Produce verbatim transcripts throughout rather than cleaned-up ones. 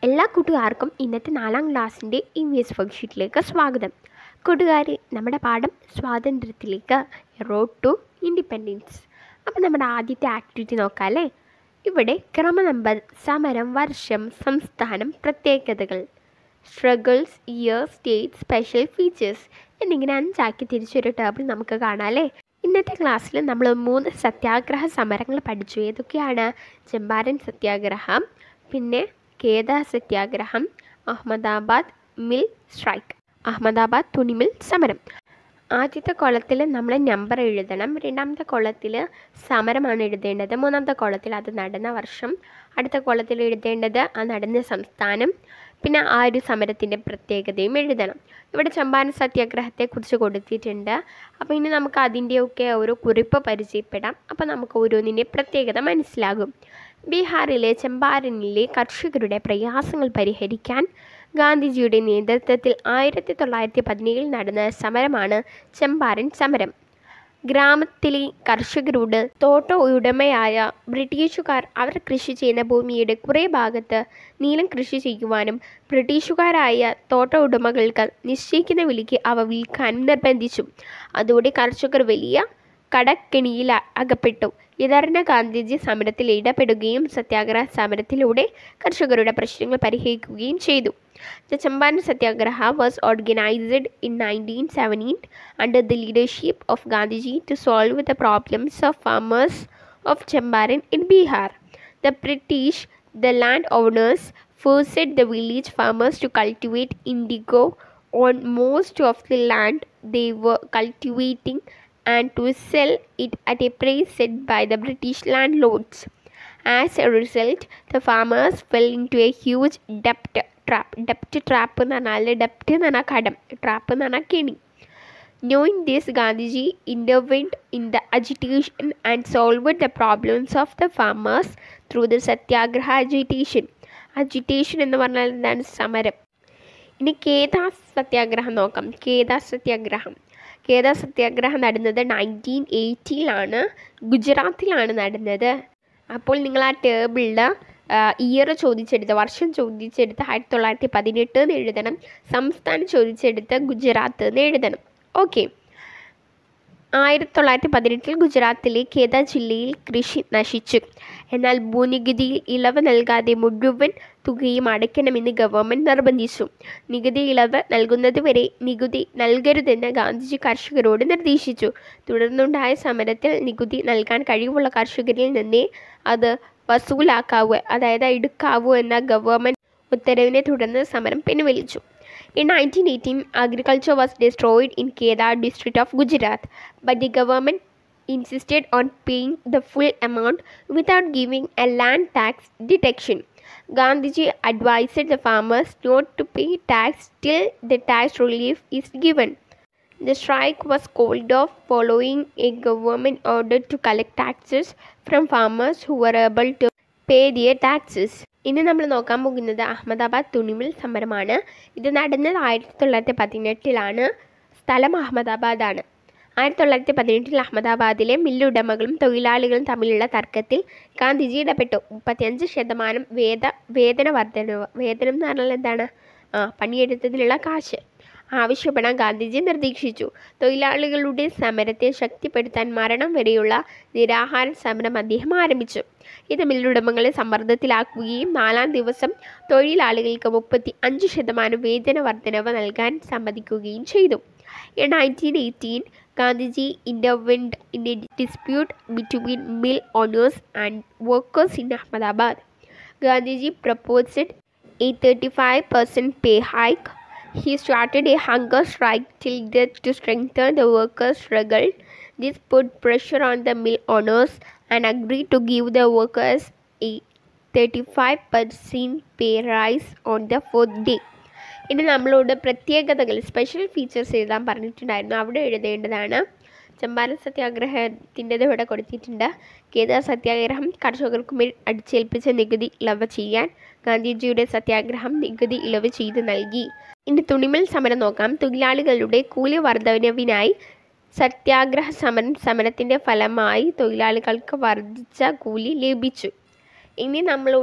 എല്ലാ കൂട്ടുകാർക്കും ഇന്നത്തെ നാലാം ക്ലാസ്സിൻ്റെ ഇ വി എസ് വർക്ക്ഷീറ്റിലേക്ക് സ്വാഗതം. കൂട്ടുകാർ, നമ്മുടെ പാഠം സ്വാതന്ത്ര്യത്തിലേക്ക്, റോഡ് ടു ഇൻഡിപെൻഡൻസ്. അപ്പോൾ നമ്മുടെ ആദ്യത്തെ ആക്ടിവിറ്റി നോക്കാം അല്ലേ. ഇവിടെ ക്രമ നമ്പർ, സമരം, വർഷം, സംസ്ഥാനം, പ്രത്യേകതകൾ, struggles, year, state, special features എന്നിങ്ങനെ അഞ്ചാക്കി തിരിച്ചൊരു ടേബിൾ നമുക്ക് കാണാം അല്ലേ. ഇന്നത്തെ ക്ലാസ്സിൽ നമ്മൾ മൂന്ന് സത്യാഗ്രഹ സമരങ്ങൾ പഠിച്ചു. ഏതൊക്കെയാണ്? ചമ്പാരൻ സത്യാഗ്രഹം, പിന്നെ കേദ സത്യാഗ്രഹം, അഹമ്മദാബാദ് മിൽ സ്ട്രൈക്ക്, അഹമ്മദാബാദ് തുണിമിൽ സമരം. ആദ്യത്തെ കോളത്തിൽ നമ്മൾ നമ്പർ എഴുതണം. രണ്ടാമത്തെ കോളത്തിൽ സമരമാണ് എഴുതേണ്ടത്. മൂന്നാമത്തെ കോളത്തിൽ അത് നടന്ന വർഷം. അടുത്ത കോളത്തിൽ എഴുതേണ്ടത് ആ നടന്ന സംസ്ഥാനം. പിന്നെ ആ ഒരു സമരത്തിൻ്റെ പ്രത്യേകതയും എഴുതണം. ഇവിടെ ചമ്പാരൻ സത്യാഗ്രഹത്തെക്കുറിച്ച് കൊടുത്തിട്ടുണ്ട്. അപ്പോൾ ഇനി നമുക്ക് അതിൻ്റെയൊക്കെ ഓരോ കുറിപ്പ് പരിചയപ്പെടാം. അപ്പോൾ നമുക്ക് ഓരോന്നിൻ്റെ പ്രത്യേകത മനസ്സിലാകും. ബീഹാറിലെ ചമ്പാരനിലെ കർഷകരുടെ പ്രയാസങ്ങൾ പരിഹരിക്കാൻ ഗാന്ധിജിയുടെ നേതൃത്വത്തിൽ ആയിരത്തി തൊള്ളായിരത്തി പതിനേഴിൽ നടന്ന സമരമാണ് ചമ്പാരൻ സമരം. ഗ്രാമത്തിലെ കർഷകരോട് തോട്ട ഉടമയായ ബ്രിട്ടീഷുകാർ അവർ കൃഷി ചെയ്യുന്ന ഭൂമിയുടെ കുറേ ഭാഗത്ത് നീലം കൃഷി ചെയ്യുവാനും ബ്രിട്ടീഷുകാരായ തോട്ട ഉടമകൾക്ക് നിശ്ചയിക്കുന്ന വിലയ്ക്ക് അവ വിൽക്കാനും നിർബന്ധിച്ചു. അതോടെ കർഷകർ വലിയ കടക്കെണിയിൽ അകപ്പെട്ടു. ഇതറിഞ്ഞ ഗാന്ധിജി സമരത്തിൽ ഇടപെടുകയും സത്യാഗ്രഹ സമരത്തിലൂടെ കർഷകരുടെ പ്രശ്നങ്ങൾ പരിഹരിക്കുകയും ചെയ്തു. The Champaran Satyagraha was organized in nineteen seventeen under the leadership of Gandhiji to solve the problems of farmers of Champaran in Bihar. The British, the landowners, forced the village farmers to cultivate indigo on most of the land they were cultivating and to sell it at a price set by the British landlords. As a result, the farmers fell into a huge debt trap. Debt trap എന്ന് പറഞ്ഞാൽ debt എന്ന് പറഞ്ഞാൽ കടം, trap എന്ന് പറഞ്ഞാൽ കെണി. Knowing this, Gandhiji intervened in the agitation and solved the problems of the farmers through the Satyagraha agitation. Agitation എന്ന് പറഞ്ഞാൽ എന്താണ്? സമരം. ഇനി കേദ സത്യാഗ്രഹം നോക്കാം. കേദ സത്യാഗ്രഹം കേദ സത്യാഗ്രഹം നടന്നത് നയൻറ്റീൻ എയ്റ്റിയിലാണ്, ഗുജറാത്തിലാണ് നടന്നത്. അപ്പോൾ നിങ്ങൾ ആ ടേബിളിൽ ഇയർ ചോദിച്ചെടുത്ത്, വർഷം ചോദിച്ചെടുത്ത് ആയിരത്തി തൊള്ളായിരത്തി പതിനെട്ട് എന്ന് എഴുതണം. സംസ്ഥാനം ചോദിച്ചെടുത്ത് ഗുജറാത്ത് എന്ന് എഴുതണം. ഓക്കെ. ആയിരത്തി തൊള്ളായിരത്തി പതിനെട്ടിൽ ഗുജറാത്തിലെ കേദ ജില്ലയിൽ കൃഷി നശിച്ചു. എന്നാൽ ഭൂനികുതിയിൽ ഇളവ് നൽകാതെ മുഴുവൻ തുകയും അടയ്ക്കണമെന്ന് ഗവൺമെൻറ് നിർബന്ധിച്ചു. നികുതി ഇളവ് നൽകുന്നതുവരെ നികുതി നൽകരുതെന്ന് ഗാന്ധിജി കർഷകരോട് നിർദ്ദേശിച്ചു. തുടർന്നുണ്ടായ സമരത്തിൽ നികുതി നൽകാൻ കഴിവുള്ള കർഷകരിൽ നിന്നേ അത് വസൂലാക്കാവൂ, അതായത് എടുക്കാവൂ എന്ന ഗവൺമെൻറ് ഉത്തരവിനെ തുടർന്ന് സമരം പിൻവലിച്ചു. In nineteen eighteen, agriculture was destroyed in Kedah district of Gujarat, but the government insisted on paying the full amount without giving a land tax deduction. Gandhiji advised the farmers not to pay tax till the tax relief is given. The strike was called off following a government order to collect taxes from farmers who were able to pay their taxes. ഇനി നമ്മൾ നോക്കാൻ പോകുന്നത് അഹമ്മദാബാദ് തുണിമിൽ സമരമാണ്. ഇത് നടന്നത് ആയിരത്തി തൊള്ളായിരത്തി പതിനെട്ടിലാണ്. സ്ഥലം അഹമ്മദാബാദാണ്. ആയിരത്തി തൊള്ളായിരത്തി പതിനെട്ടിൽ അഹമ്മദാബാദിലെ മില്ലുടമകളും തൊഴിലാളികളും തമ്മിലുള്ള തർക്കത്തിൽ ഗാന്ധിജി ഇടപെട്ടു. മുപ്പത്തിയഞ്ച് ശതമാനം വേത വേതന വർധനവ്, വേതനം എന്ന് പറഞ്ഞാൽ എന്താണ്? ആ പണിയെടുത്തതിനുള്ള കാശ് ആവശ്യപ്പെടാൻ ഗാന്ധിജി നിർദ്ദേശിച്ചു. തൊഴിലാളികളുടെ സമരത്തെ ശക്തിപ്പെടുത്താൻ മരണം വരെയുള്ള നിരാഹാര സമരം അദ്ദേഹം ആരംഭിച്ചു. ഇത് മില്ലുടമകളെ സമ്മർദ്ദത്തിലാക്കുകയും നാലാം ദിവസം തൊഴിലാളികൾക്ക് മുപ്പത്തി അഞ്ച് ശതമാനം വേതന വർധനവ് നൽകാൻ സമ്മതിക്കുകയും ചെയ്തു. In nineteen eighteen, Gandhiji intervened in a dispute between mill owners and workers in Ahmedabad. Gandhiji proposed a thirty-five percent pay hike. He started a hunger strike till death to strengthen the workers' struggle. This put pressure on the mill owners and agreed to give the workers a thirty-five percent pay rise on the fourth day. ഇനി നമ്മളോട് പ്രത്യേകതകൾ, special features എഴുതാൻ പറഞ്ഞിട്ടുണ്ടായിരുന്നു. അവിടെ എഴുതേണ്ടതാണ്. ചമ്പാരൻ സത്യാഗ്രഹത്തിൻ്റെത് ഇവിടെ കൊടുത്തിട്ടുണ്ട്. കേദ സത്യാഗ്രഹം കർഷകർക്ക് മേൽ അടിച്ചേൽപ്പിച്ച നികുതി ഇളവ് ചെയ്യാൻ ഗാന്ധിജിയുടെ സത്യാഗ്രഹം നികുതി ഇളവ് ചെയ്ത് നൽകി. ഇനി തുണിമിൽ സമരം നോക്കാം. തൊഴിലാളികളുടെ കൂലി വർധനവിനായി സത്യാഗ്രഹ സമരം സമരത്തിൻ്റെ ഫലമായി തൊഴിലാളികൾക്ക് വർദ്ധിച്ച കൂലി ലഭിച്ചു. ഇനി നമ്മളോട്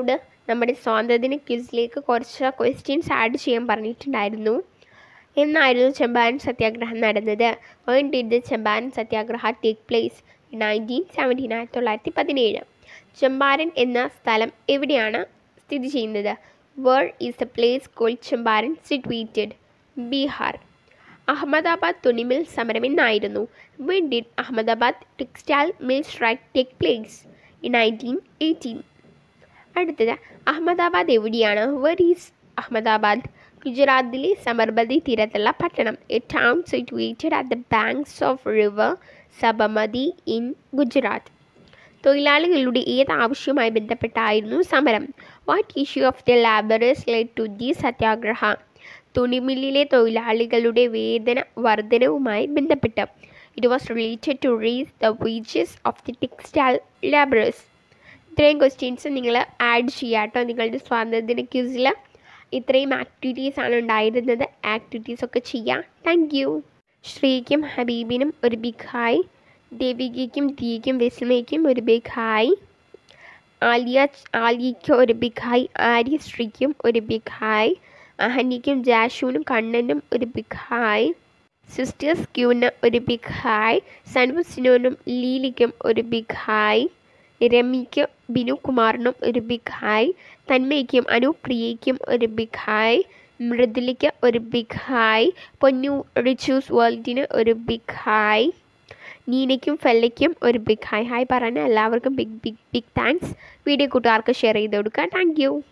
നമ്മുടെ സ്വാതന്ത്ര്യ ക്വിസിലേക്ക് കുറച്ച് ക്വസ്റ്റ്യൻസ് ആഡ് ചെയ്യാൻ പറഞ്ഞിട്ടുണ്ടായിരുന്നു. എന്നായിരുന്നു ചമ്പാരൻ സത്യാഗ്രഹം നടന്നത്? When did the Champaran satyagraha take place? Nineteen seventeen ആയിരത്തി തൊള്ളായിരത്തി പതിനേഴ്. ചമ്പാരൻ എന്ന സ്ഥലം എവിടെയാണ് സ്ഥിതി ചെയ്യുന്നത്? Where is the place called Champaran situated? Bihar. Ahmedabad തുണിമിൽ സമരം എന്നായിരുന്നു? When did Ahmedabad textile mill strike take place? Nineteen eighteen. അടുത്തത് അഹമ്മദാബാദ് എവിടെയാണ്? Where is Ahmedabad? ഗുജറാത്തിലെ സബർമതി തീരത്തുള്ള പട്ടണം. A town situated at the banks of river Sabarmati in Gujarat. തൊഴിലാളികളുടെ ഏത് ആവശ്യവുമായി ബന്ധപ്പെട്ടായിരുന്നു സമരം? What issue of the labourers led to the satyagraha? തുണിമില്ലിലെ തൊഴിലാളികളുടെ വേതന വർധനവുമായി ബന്ധപ്പെട്ട്. It was related to raise the wages of the textile labourers. ഇത്രയും ക്വസ്റ്റ്യൻസ് നിങ്ങൾ ആഡ് ചെയ്യുക കേട്ടോ. നിങ്ങളുടെ സ്വാതന്ത്ര്യ ക്വിസിൽ ഇത്രയും ആക്ടിവിറ്റീസാണ് ഉണ്ടായിരുന്നത്. ആക്ടിവിറ്റീസൊക്കെ ചെയ്യാം. Thank you. ശ്രീക്കും ഹബീബിനും ഒരു ബിഗ് ഹായ്. ദേവികയ്ക്കും ദിയയ്ക്കും വിസ്മയ്ക്കും ഒരു ബിഗ് ഹായ്. ആലിയ ആലിയയ്ക്ക് ഒരു ബിഗ് ഹായ്. ആര്യശ്രീക്കും ഒരു ബിഗ് ഹായ്. അഹനിക്കും ജാഷുവിനും കണ്ണനും ഒരു ബിഗ് ഹായ്. സിസ്റ്റേഴ്സ് ക്യൂന് ഒരു ബിഗ് ഹായ്. സൻവുസിനോനും ലീലിക്കും ഒരു ബിഗ് ഹായ്. രമ്യയ്ക്കും ബിനു കുമാറിനും ഒരു ബിഗ് ഹായ്. തന്മയ്ക്കും അനുപ്രിയയ്ക്കും ഒരു ബിഗ് ഹായ്. മൃദുലയ്ക്ക് ഒരു ബിഗ് ഹായ്. പൊന്നു റിച്ചൂസ് വേൾഡിന് ഒരു ബിഗ് ഹായ്. നീനയ്ക്കും ഫെല്ലയ്ക്കും ഒരു ബിഗ് ഹായ്. ഹായ് പറഞ്ഞ എല്ലാവർക്കും big big big thanks. Video കൂട്ടുകാർക്ക് ഷെയർ ചെയ്ത് കൊടുക്കുക. Thank U.